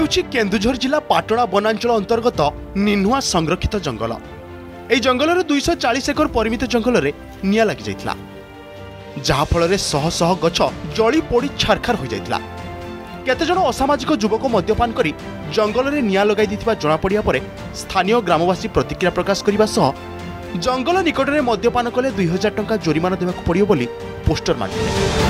हेउछि केन्दुझर जिला पाटणा वनांचल अंतर्गत निन्हुआ संरक्षित जंगल। एई जंगलर 240 एकर परिमित जंगल में निया लगी जाइतिला, जहा फल शह शह गछ जली पोड़ी छारखार हो जाइतिला। केतेजण असामाजिक युवक मद्यपान करी जंगल में निया लगाई दिथिबा जणा पड़िया परे स्थानीय ग्रामवासी प्रतिक्रिया प्रकाश करने सह जंगल निकट में मद्यपान कले 2000 टंका जोरिमाना देवाक पड़ियो बोली पोस्टर मारिथिले।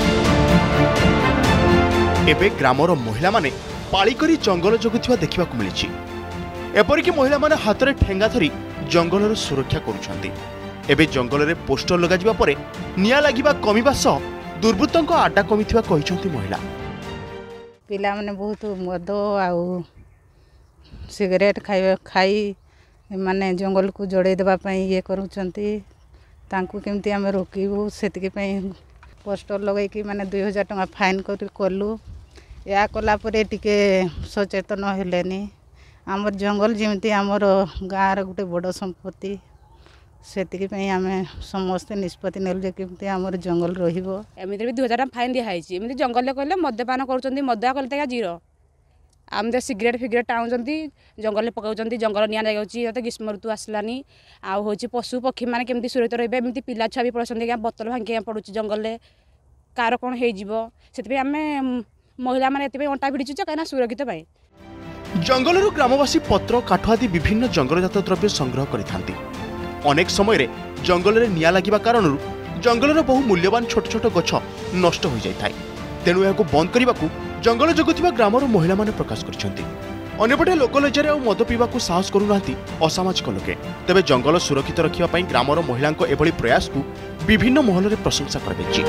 एबे ग्रामर महिला माने पाली करी जंगल जगुथिबा देखिबाकू मिलिछि। एपरिक महिला माने हाथ में ठेंगा धरी जंगल सुरक्षा करुछंती। एबे जंगल में पोस्टर लगाजिबा परे निया लागिबा कमिबा सह दुर्बृत्तंक आड्डा कमिथिबा कहिसंती महिला। पिला माने बहुत मद आउ सिगरेट खाई माने जंगल को जोड़े देबा पई ये करूछंती। तांकू केमती आमे रोकिबू सेतिके पई पोस्टर लगाई कि माने 2000 टंका फाइन करलु। या कला परे टिके सचेतन हेलेनी। आमर जंगल जेमती आमर गाँव गोटे बड़ संपत्ति, सेतिके पई आमे समस्त निष्पत्ति नेल जे केमती आमर जंगल रहिबो। एमिति भी 2000 टंका फाइन दिया हाइछि। एमिति जंगल ले कहले मद्यपान करूछंती, मद्या कहले तका जीरो। आमदे सिगरेट फिगरेट टाउंचंती, जंगल पकाउचंती, जंगल निया जाउची। तो ग्रीष्म ऋतु आसलानी आ होची पशु पक्षी माने केमती सुरक्षित रहबे। एमिति पिला छुआ भी पड़छंती कि बोतल भांगी पड़ुची जंगल ले, कार कोन हे जीवो। सेति आमे महिला माने एति अंटा भिड़ीछु काना सुरक्षित पाए। जंगलरू ग्रामवासी पत्र काठ आदि विभिन्न जंगलजात द्रव्य संग्रह करिथांती। अनेक समय रे जंगल रे निया लागिबा कारणरू जंगलर बहु मूल्यवान छोट छोट गछ नष्ट हो जाय थाय। तेणु याको बंद करबाकू जंगल जगुथिबा ग्रामर महिला माने प्रकाश करछंती। अन्यपटे लोकलज्जारे आ मद पीबाकू साहस करूनांती असामाजिक लोके। तेबे जंगल सुरक्षित रखिबा पई ग्रामर महिलांको एभली प्रयास को विभिन्न महल रे प्रशंसा कराଯାଇଛି।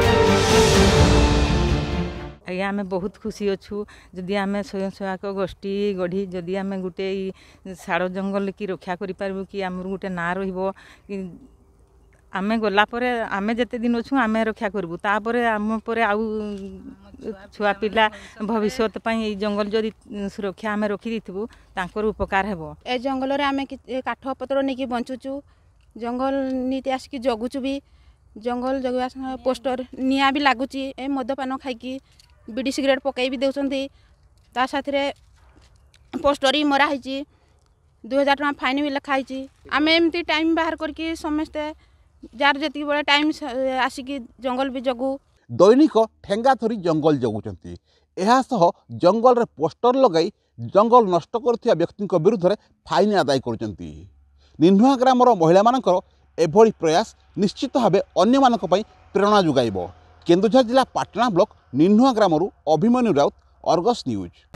आज्ञा आम बहुत खुशी अच्छू जदि आम स्वयं सहायक गोष्ठी गढ़ी जदि आम गोटे साड़ जंगल की रक्षा करूँ कि आम गोटे ना आमे गला परे आमे जते दिन अच्छू आम रक्षा करूँ तापर आम पर आउ छुआ पिला भविष्य जंगल जदि सुरक्षा आम रखी देथिबु तांकर उपकार हेबो। ए जंगल रे आमे काठ पत्र नहीं बंचुचु, जंगल नीति आसिक जगुचु भी। जंगल जगवा पोस्टर निया भी लागुची। ए मदपान खाई बीड़ी सिगरेट पकई भी देउछंती। ता साथरे पोस्टर ही मरा है। 2000 टंका फाइन भी लिखाई। आम एमती टाइम बाहर करके समस्ते जार जति बड़ा टाइम आसिक जंगल भी जगू। दैनिक ठेंगा धरी जंगल जगुचंती। एहा सह जंगल रे पोस्टर लगाई जंगल नष्ट करुथिया व्यक्ति विरुद्ध में फाइन आदाय करुचंती। निन्हुआ ग्रामर महिला मानकर एभली प्रयास निश्चित भाव अन्य मानक पई प्रेरणा जुगाइबो। केन्दुझर जिला पाटणा ब्लॉक निन्हुआ ग्रामरू अभिमन्यु राउत, अर्गस न्यूज।